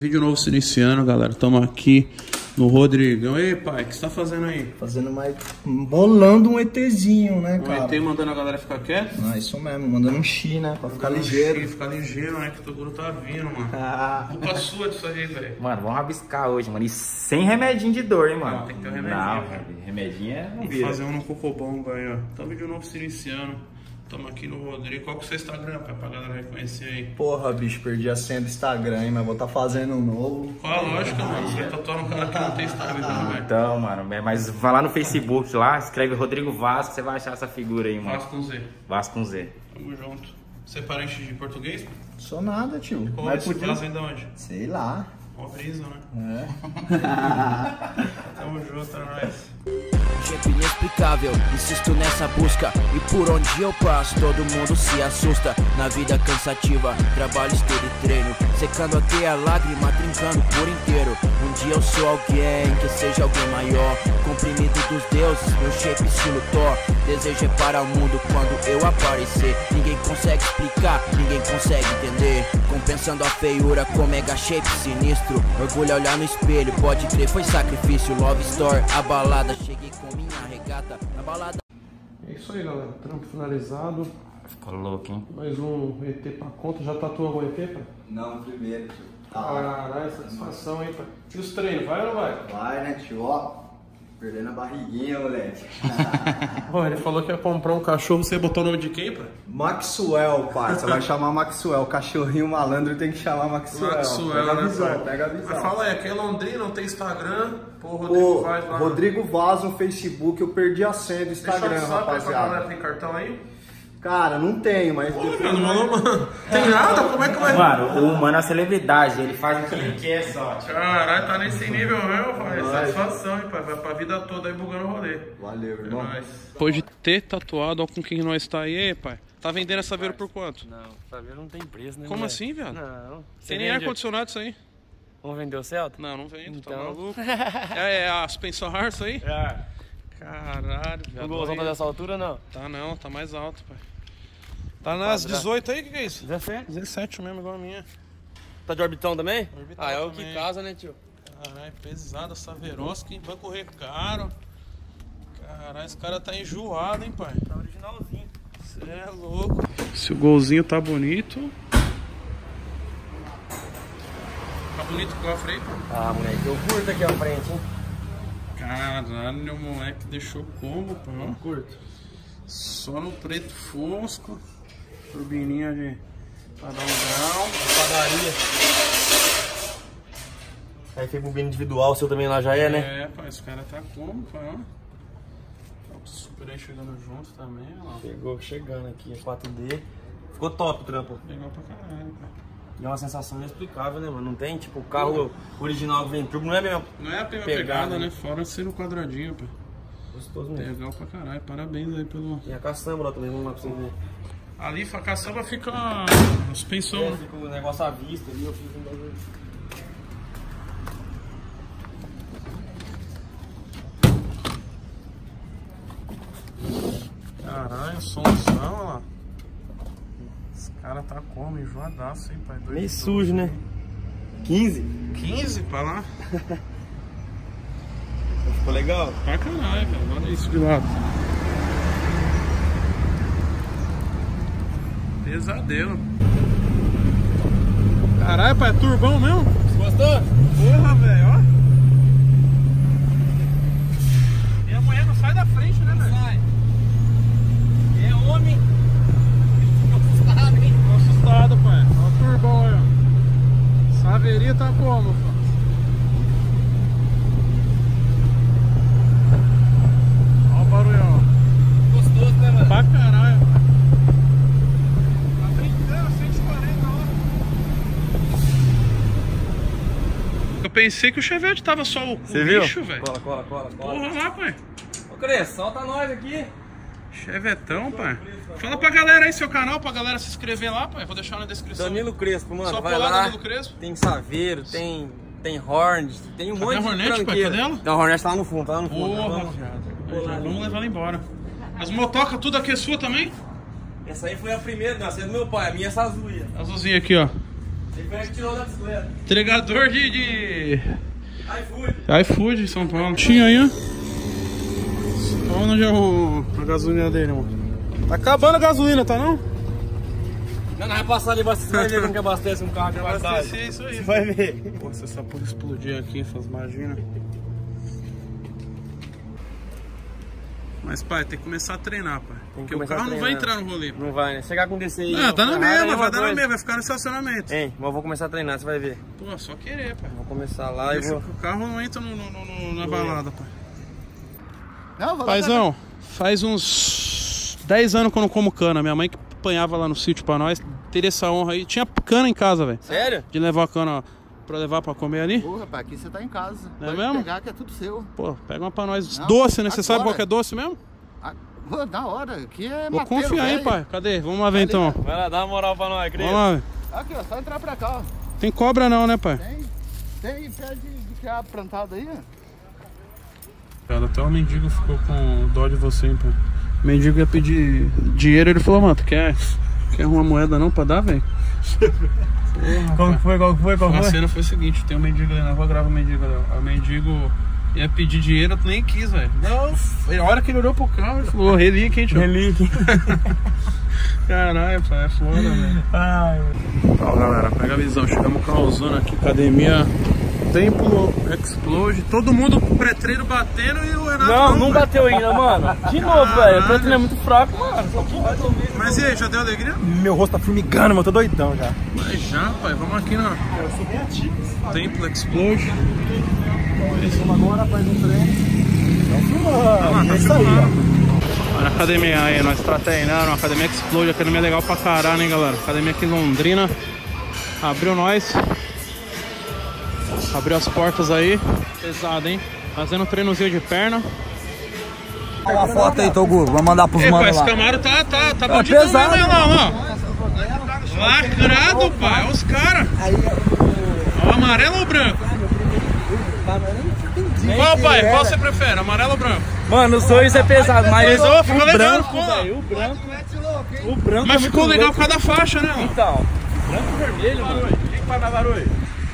Vídeo novo se iniciando, galera. Estamos aqui no Rodrigão. Ei, pai, o que você tá fazendo aí? Fazendo mais... bolando um ETzinho, né, cara? Um ET mandando a galera ficar quieta? Ah, isso mesmo, mandando um X, né? Pra ficar ligeiro. Ficar ligeiro, né? Que o Toguro tá vindo, mano. Culpa sua disso aí, velho. Mano, vamos rabiscar hoje, mano. E sem remedinho de dor, hein, mano? Não, tem que ter um remedinho. Não, cara. remedinho é... Vamos fazer um no Cocobomba aí, ó. Então, vídeo novo se iniciando. Estamos aqui no Rodrigo. Qual que é o seu Instagram, pai, pra galera reconhecer aí? Porra, bicho, perdi a senha do Instagram, hein? Mas vou tá fazendo um novo. Qual a lógica, mano? Você tatuando um cara que não tem Instagram, velho. Então, mano, mas vai lá no Facebook, lá, escreve Rodrigo Vasco, você vai achar essa figura aí, mano. Vasco com Z. Vasco com Z. Tamo junto. Você é parente de português? Sou nada, tio. Qual Mas é esse podia... vem de onde? Sei lá. Mó brisa, né? É. Tamo junto, é nóis. Jeito inexplicável, insisto nessa busca. E por onde eu passo, todo mundo se assusta. Na vida cansativa, trabalho, estudo e treino, secando até a lágrima, trincando por inteiro. Um dia eu sou alguém, que seja alguém maior, comprimido dos deuses, meu shape estilo Thor. Desejo é para o mundo quando eu aparecer. Ninguém consegue explicar, ninguém consegue entender. Compensando a feiura com mega shape sinistro. Orgulho a olhar no espelho, pode crer, foi sacrifício. Love story, a balada, cheguei com minha regata, a balada. É isso aí, galera. Trampo finalizado. Ficou louco, hein? Mais um ET pra conta. Já tatuou algum ET, pai? Não, primeiro, tio. Caralho, satisfação, hein, pai? E os treinos, vai ou não vai? Vai, né, tio? Ó, perdendo a barriguinha, moleque. Ó, ele falou que ia comprar um cachorro. Você botou o nome de quem, pai? Maxwell, pai. Você vai chamar Maxwell. Cachorrinho malandro tem que chamar Maxwell. Pega a visão, pai? pega a visão. Mas fala aí, aqui é Londrina, não tem Instagram. Pô, Rodrigo Vaz lá. Rodrigo Vaz no Facebook, eu perdi a senha do Instagram, Deixa o WhatsApp aí pra galera, rapaziada. tem cartão aí? Cara, não tenho, mas... Mano, tem nada? Como é que vai? Mano, o mano é celebridade, ele faz o que ele quer só. Caralho, tá nesse nível mesmo, pai. Satisfação, hein, pai. Vai pra vida toda aí bugando o rolê. Valeu, irmão. Depois de ter tatuado, ó, com quem nós tá aí, pai. Tá vendendo essa veira por quanto? Não, saveiro não tem preço, né? Como moleque? assim, viado? Não. Tem nem ar-condicionado isso aí? Vamos vender o Celta? Não, não vendo, tá Então. maluco? É a suspensão ar isso aí? É. Caralho, viado. O golzão tá dessa altura, não? Tá não, tá mais alto, pai. Tá nas 18 aí, o que é isso? 17. 17 mesmo, igual a minha. Tá de orbitão também? Orbitão é o também. que casa, né, tio? Caralho, pesada essa Veroski, vai correr caro. Caralho, esse cara tá enjoado, hein, pai? Tá originalzinho. Cê é louco. Se o golzinho tá bonito. Tá bonito com a frente, pai? Ah, moleque, eu curto aqui à frente, hein? Caralho, o moleque deixou como, pai? Eu curto. Só no preto fosco. Turbininha de... pra dar um grau. Padaria. Aí tem bobina individual, o seu também lá já é, né? É, pai, esse cara tá como, pai, ó. Tá o super aí chegando junto também, ó. Chegou chegando aqui, é 4D. Ficou top o trampo. Legal pra caralho, pai. E é uma sensação inexplicável, né, mano? Não tem, tipo, o carro original que vem turbo, não é mesmo? Não é a mesma pegada, né? Fora ser no quadradinho, pai. Gostoso mesmo. Legal pra caralho, parabéns aí pelo... E a caçamba lá também, vamos lá pra você ver. Ali, a caçamba fica a suspensão, né? Fica o negócio à vista ali, eu fiz um bagulho. Caralho, somzão, ó lá. Esse cara tá como? Enjoadaço, hein, pai? Meio sujo, né? 15? 15 pra lá? Ficou legal? Pra caralho, velho. Olha isso de lado. Pesadelo. Caralho, pai, é turbão mesmo? Gostou? Porra, velho, ó. E a mulher não sai da frente, né, velho? Sai. É homem. Ficou assustado, hein? Tô assustado, pai. Olha o turbão aí, ó. Saveria tá como, pai? Olha o barulhão. Gostoso, né, mano? Pra caralho. Tá brincando, 140 horas. Eu pensei que o Chevette tava só o bicho, velho. Cola. Porra lá, pai. Ô, Cris, solta nós aqui. Chevetão, pai. Fala pra galera aí seu canal, pra galera se inscrever lá, pai. Vou deixar na descrição. Danilo Crespo, mano. Só vai pular lá. Danilo Crespo. Tem Saveiro, tem Hornet, tem um monte a de Hornet, pai? tranqueira. Cadê ela? Não, a Hornet tá lá no fundo, tá lá no fundo. Porra, Vamos- viado. Vamos levar ela embora. As motocas tudo aqui é sua também? Essa aí foi a primeira, não, essa é do meu pai, a minha é essa azul aí. Azulzinha aqui, ó. Entregador de... iFood, São Paulo. Tinha aí, ó. Olha onde é a gasolina dele, mano. Tá acabando a gasolina, tá não? Não, vai passar ali, você vai ver como que abastece um carro de abastece, é isso aí. Você vai ver. Pô, se essa porra explodir aqui, essas maginas. Mas, pai, tem que começar a treinar, pai. Porque o carro não vai entrar no rolê. Não vai, né? Chegar com desse aí. Não, tá na mesma, vai dar na mesma, vai ficar no estacionamento. Hein, mas eu vou começar a treinar, você vai ver. Pô, só querer, pai. Vou começar lá e vou... O carro não entra na balada, pai. Não, paizão, faz uns 10 anos que eu não como cana. Minha mãe que apanhava lá no sítio pra nós, teria essa honra aí. Tinha cana em casa, velho. Sério? De levar a cana pra levar pra comer ali. Pô, rapaz, aqui você tá em casa. É mesmo? Pegar que é tudo seu. Pô, pega uma pra nós. Não, doce, né? Você sabe qual que é doce mesmo? Pô, da hora. Aqui é vou confiar aí, pai. Cadê? Vamos lá ver então. Vai lá, dá uma moral pra nós, Cris. Vamos lá, velho. Aqui, ó, só entrar pra cá, ó. Tem cobra não, né, pai? Tem pé de quiabo plantado aí, ó. Cara, até o mendigo ficou com dó de você, hein, pai. O mendigo ia pedir dinheiro, ele falou, mano, tu quer uma moeda não pra dar, velho? Qual foi? A cena foi o seguinte, tem um mendigo ali na rua, grava o mendigo ali. O mendigo ia pedir dinheiro, tu nem quis, velho. Não, a hora que ele olhou pro carro, ele falou, relíquia, hein, tio? Relíquia. Caralho, pai, é foda, velho. Ó, galera, pega a visão, chegamos causando aqui, academia Templo Explode, todo mundo pré-treino batendo e o Renato não bateu ainda, mano. De novo, velho, o pré-treino é muito fraco, mano. Mas e aí, já deu alegria? Meu rosto tá formigando, mano, eu tô doidão já. Mas já, pai, vamos aqui na Templo Explode. Começamos agora, faz um treino. Tá filmando. Olha a academia aí, nós tá treinando, a academia Explode, a academia é legal pra caralho, hein, galera. Academia aqui em Londrina, abriu nós, abriu as portas aí, pesado, hein. Fazendo um treinozinho de perna. Olha uma foto aí, Togu, vou mandar pros manos lá. Esse Camaro tá bandidão pesado, mesmo, ó. Lacrado, pai, olha os caras. O amarelo ou branco? Qual, pai? Qual você prefere, amarelo ou branco? Mano, os dois é pesado, mas ficou legal, o branco mas ficou legal por causa da faixa, né? Então, branco e vermelho, mano. Quem que paga barulho?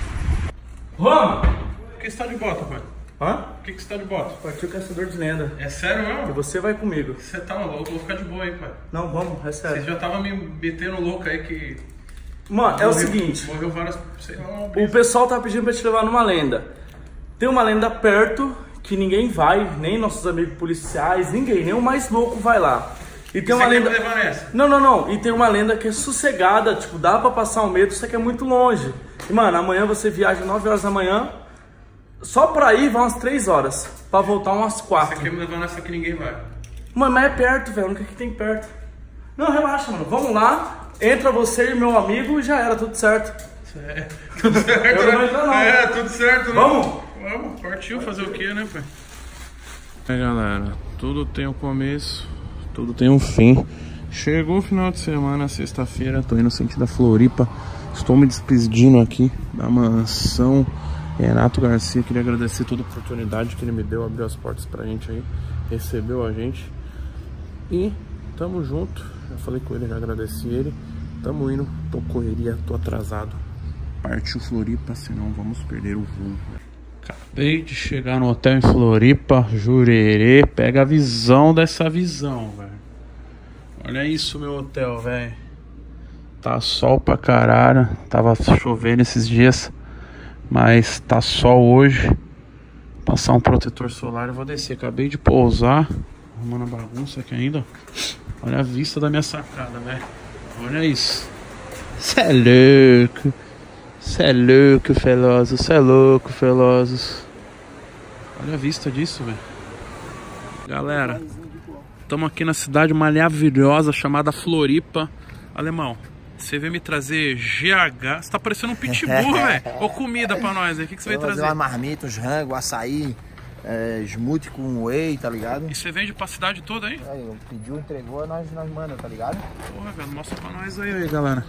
Vamos! Por que você tá de bota, pai? Hã? Por que você tá de bota? Partiu Caçador de Lenda. É sério mesmo? E você vai comigo. Você tá louco, eu vou ficar de boa aí, pai. Não, vamos, é sério. Você já tava me metendo louco aí que... Mano, é o seguinte. Morreu várias... Sei lá, o pessoal tá pedindo pra te levar numa lenda. Tem uma lenda perto que ninguém vai, nem nossos amigos policiais, ninguém, nem o mais louco vai lá. E tem uma lenda... Quer me levar nessa? Não. E tem uma lenda que é sossegada, tipo, dá pra passar um medo, só que é muito longe. E, mano, amanhã você viaja 9 horas da manhã, só pra ir vai umas 3 horas, pra voltar umas 4. Você quer me levar nessa que ninguém vai? Mano, mas é perto, velho, o que tem perto? Não, relaxa, mano, vamos lá, entra você e meu amigo e já era, tudo certo. Tudo certo, eu não vou entrar, não. É, tudo certo, né? Vamos, partiu fazer o que, né, pai? É, galera, tudo tem um começo, tudo tem um fim. Chegou o final de semana, sexta-feira, tô indo sentido da Floripa. Estou me despedindo aqui da mansão Renato Garcia. Queria agradecer toda a oportunidade que ele me deu, abriu as portas pra gente aí, recebeu a gente. E tamo junto, já falei com ele, já agradeci ele. Tamo indo, tô correria, tô atrasado. Partiu Floripa, senão vamos perder o voo. Acabei de chegar no hotel em Floripa, Jurerê. Pega a visão dessa visão, velho. Olha isso, meu hotel, velho. Tá sol pra caralho. Tava chovendo esses dias, mas tá sol hoje. Passar um protetor solar, eu vou descer. Acabei de pousar, arrumando a bagunça aqui ainda. Olha a vista da minha sacada, velho. Olha isso. Cê é louco. Cê é louco, Velozes. Cê é louco, Velozes. Olha a vista disso, velho. Galera, estamos aqui na cidade maravilhosa chamada Floripa. Alemão, você veio me trazer GH. Você tá parecendo um pitbull, velho. Ô, comida pra nós aí. O que você veio trazer? Uma marmita, uns rangos, açaí, smoothie com whey, tá ligado? E você vende pra cidade toda aí? Aí, pediu, entregou, nós manda, tá ligado? Porra, velho, mostra pra nós aí, galera.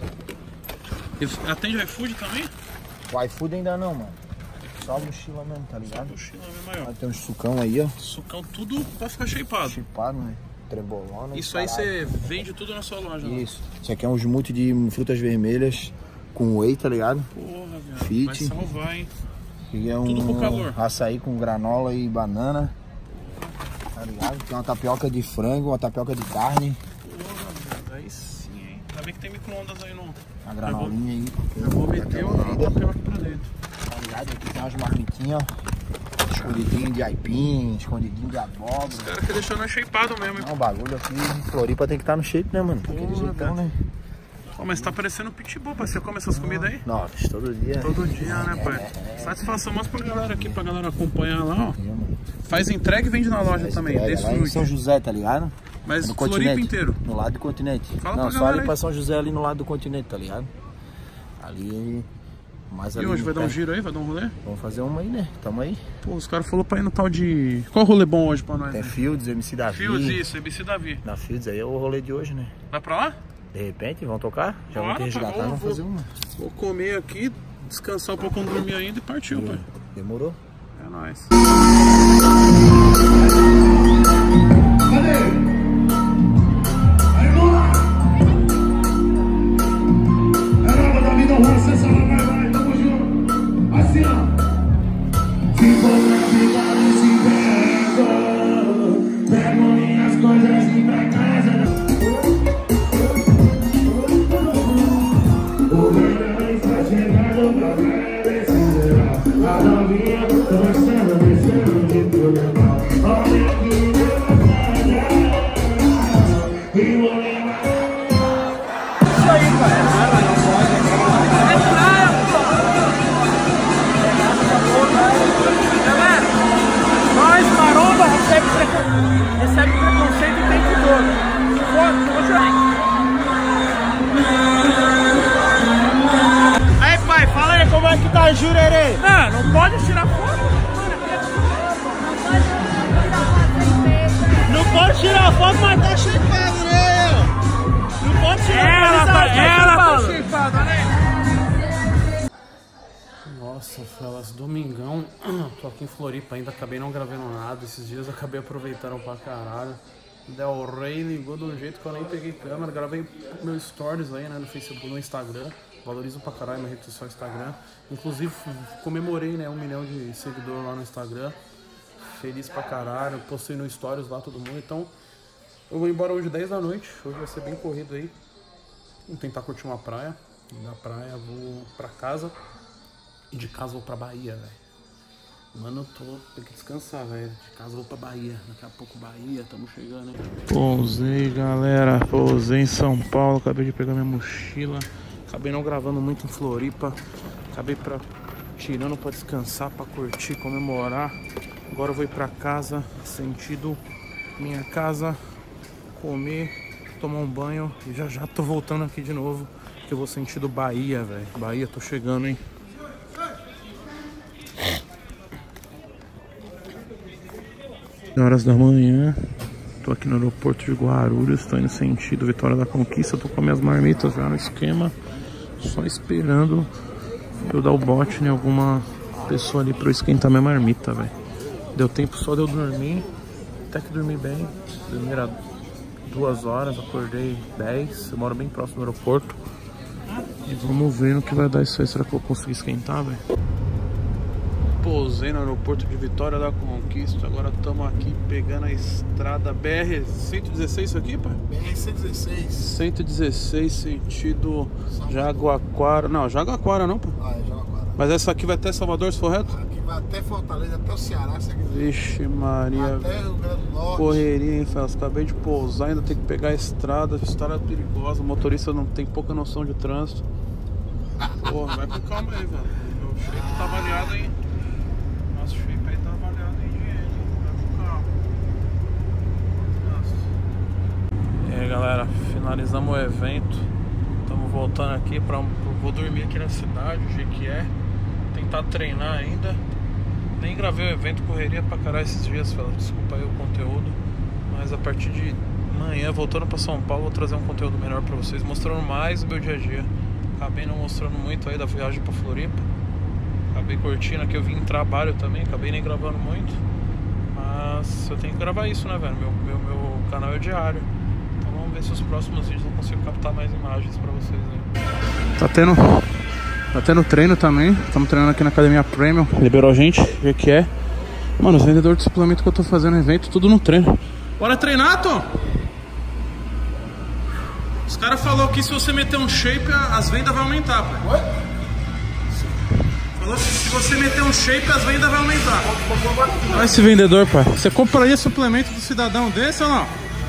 E atende o iFood também? O iFood ainda não, mano. Só a mochila mesmo, tá ligado? Só mochila mesmo, aí, ó. Tem uns sucão aí, ó. Sucão tudo pra ficar shapeado. Shapeado, né? Trebolona. Isso aí você vende tudo na sua loja, né? Isso. Isso aqui é um smoothie de frutas vermelhas com whey, tá ligado? Porra, velho. Fit. Vai salvar, hein? E é Tudo com calor. Açaí com granola e banana. Tá ligado? Tem uma tapioca de frango, uma tapioca de carne. Porra, velho. Aí sim, hein? Ainda bem que tem micro-ondas aí no... A granolinha aí. Já vou meter uma tapioca pra dentro. Tá ligado? Aqui tem umas marmitinhas, ó. Escondidinho de aipim, escondidinho de abóbora. Os caras que deixou nós shapeado mesmo, hein? Não, o bagulho aqui em Floripa tem que estar no shape, né, mano? Aquele jeitão, né? Ó, mas tá parecendo pitbull, pai. Você come essas comidas aí? Nossa, todo dia. Todo dia, né, pai? Satisfação mais pra galera aqui, pra galera acompanhar lá, ó. Faz entrega e vende na loja também. Lá em São José, tá ligado? Mas no Floripa continente, inteiro. No lado do continente. Fala não, pra só galera ali aí. pra São José, ali no lado do continente, tá ligado? Ali... Mais E ali hoje vai dar um perto. giro aí? Vai dar um rolê? Vamos fazer uma aí, né? Tamo aí. Pô, os caras falaram pra ir no tal de... Qual rolê bom hoje pra nós? Tem Né? Fields, MC Davi. Fields, isso, ABC Davi. Na Fields aí é o rolê de hoje, né? Vai pra lá? De repente, vão tocar? Já vão Bora, te resgatar, pai, vamos fazer uma. Vou comer aqui, descansar um pouco quando dormir ainda e partiu, pai. Demorou? É nóis. Nós, maromba, recebe preconceito o tempo todo. Aí, pai, fala aí como é que tá a Jurerê. Não pode tirar foto. Não pode tirar foto, mas tá shapeado, né? Não pode tirar foto, ela tá shapeada, né? Nossa, Felas, domingão, tô aqui em Floripa ainda, acabei não gravando nada, esses dias eu acabei aproveitando pra caralho. Del Rey ligou de um jeito que eu nem peguei câmera, gravei meus stories aí, né, no Facebook, no Instagram, valorizo pra caralho minha rede social Instagram. Inclusive comemorei, né, 1 milhão de seguidores lá no Instagram, feliz pra caralho, postei no stories lá todo mundo, então eu vou embora hoje 10 da noite, hoje vai ser bem corrido aí, vou tentar curtir uma praia, da praia vou pra casa. E de casa vou pra Bahia, velho. Mano, tem que descansar, velho. De casa vou pra Bahia. Daqui a pouco Bahia, tamo chegando, hein? Pousei, galera. Pousei em São Paulo. Acabei de pegar minha mochila. Acabei não gravando muito em Floripa. Acabei tirando pra descansar, pra curtir, comemorar. Agora eu vou ir pra casa, sentido minha casa, comer, tomar um banho. E já tô voltando aqui de novo. Que eu vou sentido Bahia, velho. Bahia, tô chegando, hein? Horas da manhã, tô aqui no aeroporto de Guarulhos, tô indo sentido Vitória da Conquista, tô com minhas marmitas já no esquema, só esperando eu dar o bote em alguma pessoa ali pra eu esquentar minha marmita, velho. Deu tempo só de eu dormir, até que dormi bem, dormi era 2 horas, acordei 10, eu moro bem próximo do aeroporto. E vamos ver no que vai dar isso aí, será que eu vou conseguir esquentar, velho? Pousei no aeroporto de Vitória da Conquista. Agora estamos aqui pegando a estrada BR-116, isso aqui, pai? BR-116. 116, sentido Jaguaquara. Não, Jaguaquara não, pai? Ah, é Jaguaquara. Mas essa aqui vai até Salvador, se for reto? Aqui vai até Fortaleza, até o Ceará, se quiser. Vixe Maria. Até Rio Grande do Norte. Correria, hein, Felas? Acabei de pousar, ainda tem que pegar a estrada. Estrada perigosa, o motorista não tem pouca noção de trânsito. Porra, vai com calma aí, velho. Meu shape tá avaliado em... Nosso shape aí tá avaliado em dinheiro, hein? Vai com calma. Nossa. E aí, galera, finalizamos o evento. Estamos voltando aqui pra... Vou dormir aqui na cidade, o jeito que é. Tentar treinar ainda. Nem gravei o evento, correria pra caralho esses dias, Felas. Desculpa aí o conteúdo. Mas a partir de amanhã, voltando pra São Paulo, vou trazer um conteúdo melhor pra vocês, mostrando mais o meu dia a dia. Acabei não mostrando muito aí da viagem pra Floripa. Acabei curtindo aqui, eu vim em trabalho também, acabei nem gravando muito. Mas eu tenho que gravar isso, né, velho? Meu canal é diário. Então vamos ver se os próximos vídeos eu consigo captar mais imagens pra vocês aí. Tá tendo treino também. Estamos treinando aqui na Academia Premium. Liberou a gente, vê que é. Mano, os vendedores de suplemento que eu tô fazendo evento, tudo no treino. Bora treinar, Tom? Os caras falaram que se você meter um shape, as vendas vão aumentar, pai. Oi? Falou que se você meter um shape, as vendas vão aumentar. Olha esse vendedor, pai. Você compraria suplemento do cidadão desse ou não?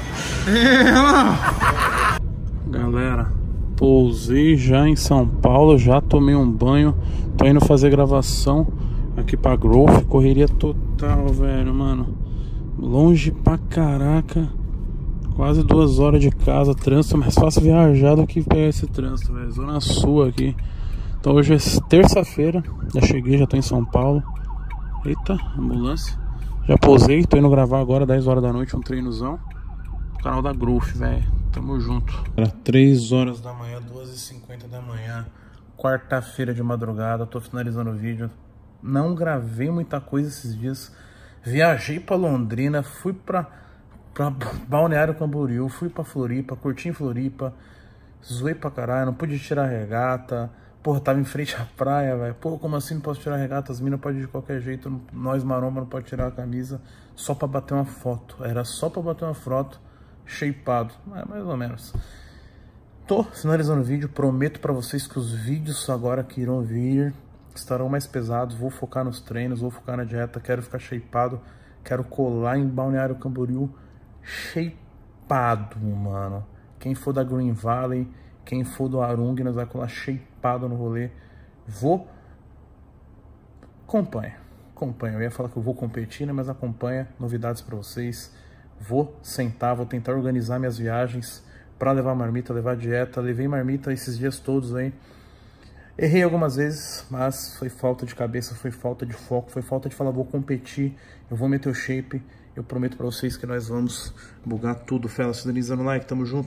Galera, pousei já em São Paulo, já tomei um banho. Tô indo fazer gravação aqui pra Growth. Correria total, velho, mano. Longe pra caraca. Quase 2 horas de casa. Trânsito, mais fácil viajar do que pegar esse trânsito, velho. Zona Sul aqui. Então hoje é terça-feira. Já cheguei, já tô em São Paulo. Eita, ambulância. Já posei, tô indo gravar agora 10 horas da noite, um treinozão. Canal da Growth, velho. Tamo junto. Era 3 horas da manhã, 2h50 da manhã. Quarta-feira de madrugada. Tô finalizando o vídeo. Não gravei muita coisa esses dias. Viajei pra Londrina, fui pra Balneário Camboriú, fui pra Floripa, curti em Floripa, zoei pra caralho, não pude tirar a regata. Porra, tava em frente à praia, velho. Pô, como assim não posso tirar a regata? As minas podem de qualquer jeito, nós maromba não pode tirar a camisa só pra bater uma foto. Era só pra bater uma foto, shapeado, mais ou menos. Tô finalizando o vídeo, prometo pra vocês que os vídeos agora que irão vir estarão mais pesados. Vou focar nos treinos, vou focar na dieta, quero ficar shapeado, quero colar em Balneário Camboriú shapeado, mano. Quem for da Green Valley, quem for do Arung, nós vai colar shapeado no rolê. Vou... Acompanha. Eu ia falar que eu vou competir, né? Mas acompanha, novidades pra vocês. Vou sentar, vou tentar organizar minhas viagens pra levar marmita, levar dieta. Levei marmita esses dias todos aí. Errei algumas vezes, mas foi falta de cabeça, foi falta de foco, foi falta de falar, vou competir, eu vou meter o shape. Eu prometo pra vocês que nós vamos bugar tudo. Fela, sinalizando o like, tamo junto.